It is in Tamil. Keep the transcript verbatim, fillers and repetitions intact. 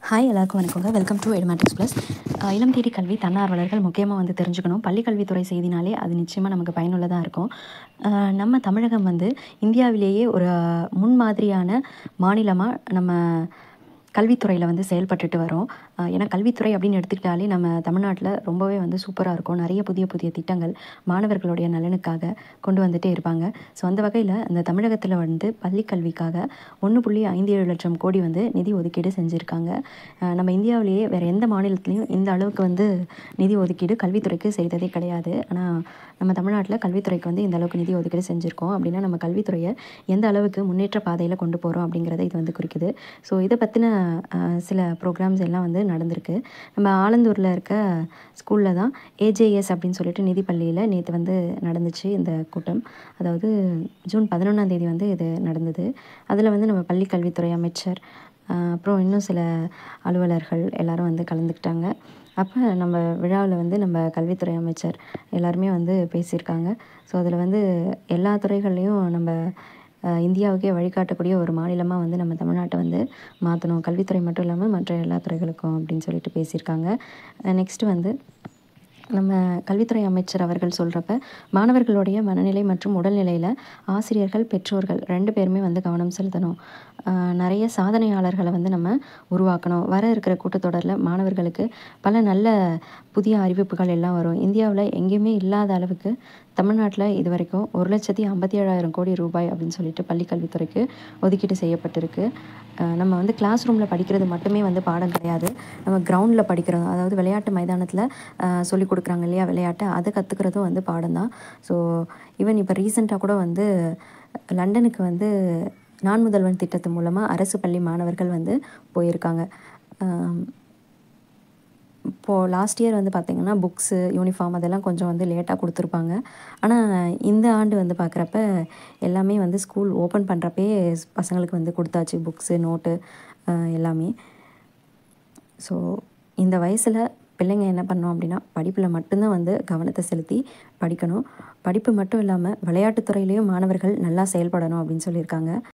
ஹாய் எல்லாருக்கும் வணக்கங்க. Welcome to Edumatics plus. இளம் தேடி கல்வி தன்னார்வலர்கள் முக்கியமாக வந்து தெரிஞ்சுக்கணும். பள்ளி கல்வித்துறை செய்தினாலே அது நிச்சயமாக நமக்கு பயனுள்ளதாக இருக்கும். அஹ் நம்ம தமிழகம் வந்து இந்தியாவிலேயே ஒரு முன்மாதிரியான மாநிலமாக நம்ம கல்வித்துறையில் வந்து செயல்பட்டுட்டு வரோம். அஹ் ஏன்னா கல்வித்துறை அப்படின்னு எடுத்துக்கிட்டாலே நம்ம தமிழ்நாட்டில் ரொம்பவே வந்து சூப்பராக இருக்கும். நிறைய புதிய புதிய திட்டங்கள் மாணவர்களுடைய நலனுக்காக கொண்டு வந்துட்டே இருப்பாங்க. ஸோ அந்த வகையில் அந்த தமிழகத்தில் வந்து பள்ளி கல்விக்காக ஒன்று புள்ளி ஐந்து ஏழு லட்சம் கோடி வந்து நிதி ஒதுக்கீடு செஞ்சுருக்காங்க. அஹ் நம்ம இந்தியாவிலேயே வேறு எந்த மாநிலத்துலேயும் இந்த அளவுக்கு வந்து நிதி ஒதுக்கீடு கல்வித்துறைக்கு செய்ததே கிடையாது. ஆனால் நம்ம தமிழ்நாட்டில் கல்வித்துறைக்கு வந்து இந்த அளவுக்கு நிதி ஒதுக்கீடு செஞ்சுருக்கோம். அப்படின்னா நம்ம கல்வித்துறையை எந்த அளவுக்கு முன்னேற்ற பாதையில் கொண்டு போகிறோம் அப்படிங்கிறத இது வந்து குறிக்குது. ஸோ இதை பற்றின சில ப்ரோக்ராம்ஸ் எல்லாம் வந்து நடந்திருக்கு. நம்ம ஆலந்தூரில் இருக்க ஸ்கூலில் தான் ஏஜேஎஸ் அப்படின்னு சொல்லிட்டு நிதி பள்ளியில் நேற்று வந்து நடந்துச்சு இந்த கூட்டம். அதாவது ஜூன் பதினொன்றாம் தேதி வந்து இது நடந்தது. அதில் வந்து நம்ம பள்ளி கல்வித்துறை அமைச்சர் அப்புறம் இன்னும் சில அலுவலர்கள் எல்லாரும் வந்து கலந்துக்கிட்டாங்க. அப்போ நம்ம விழாவில் வந்து நம்ம கல்வித்துறை அமைச்சர் எல்லாருமே வந்து பேசியிருக்காங்க. ஸோ அதில் வந்து எல்லா துறைகள்லேயும் நம்ம இந்தியாவுக்கே வழிகாட்டக்கூடிய ஒரு மாநிலமாக வந்து நம்ம தமிழ்நாட்டை வந்து மாற்றணும், கல்வித்துறை மட்டும் இல்லாமல் மற்ற எல்லா துறைகளுக்கும் அப்படின்னு சொல்லிட்டு பேசியிருக்காங்க. நெக்ஸ்ட்டு வந்து நம்ம கல்வித்துறை அமைச்சர் அவர்கள் சொல்கிறப்ப மாணவர்களுடைய மனநிலை மற்றும் உடல்நிலையில் ஆசிரியர்கள் பெற்றோர்கள் ரெண்டு பேருமே வந்து கவனம் செலுத்தணும். நிறைய சாதனையாளர்களை வந்து நம்ம உருவாக்கணும். வர இருக்கிற கூட்டத்தொடரில் மாணவர்களுக்கு பல நல்ல புதிய அறிவிப்புகள் எல்லாம் வரும். இந்தியாவில் எங்கேயுமே இல்லாத அளவுக்கு தமிழ்நாட்டில் இது வரைக்கும் ஒரு லட்சத்தி ஐம்பத்தி ஏழாயிரம் கோடி ரூபாய் அப்படின்னு சொல்லிட்டு பள்ளிக்கல்வித்துறைக்கு ஒதுக்கீடு செய்யப்பட்டிருக்கு. நம்ம வந்து கிளாஸ் ரூமில் படிக்கிறது மட்டுமே வந்து பாடம் கிடையாது. நம்ம கிரவுண்டில் படிக்கிறதும், அதாவது விளையாட்டு மைதானத்தில் சொல்லிக் கொடுக்குறாங்க இல்லையா விளையாட்டை, அதை கற்றுக்கிறதும் வந்து பாடம் தான். ஸோ ஈவன் இப்போ ரீசெண்டாக கூட வந்து லண்டனுக்கு வந்து நான் முதல்வன் திட்டத்து மூலமாக அரசு பள்ளி மாணவர்கள் வந்து போயிருக்காங்க. இப்போது லாஸ்ட் இயர் வந்து பார்த்திங்கன்னா புக்ஸு யூனிஃபார்ம் அதெல்லாம் கொஞ்சம் வந்து லேட்டாக கொடுத்துருப்பாங்க. ஆனால் இந்த ஆண்டு வந்து பார்க்குறப்ப எல்லாமே வந்து ஸ்கூல் ஓப்பன் பண்ணுறப்பே பசங்களுக்கு வந்து கொடுத்தாச்சு புக்ஸு நோட்டு எல்லாமே. ஸோ இந்த வயசில் பிள்ளைங்க என்ன பண்ணோம் அப்படின்னா படிப்பில் மட்டும்தான் வந்து கவனத்தை செலுத்தி படிக்கணும். படிப்பு மட்டும் இல்லாமல் விளையாட்டுத்துறையிலையும் மாணவர்கள் நல்லா செயல்படணும் அப்படின்னு சொல்லியிருக்காங்க.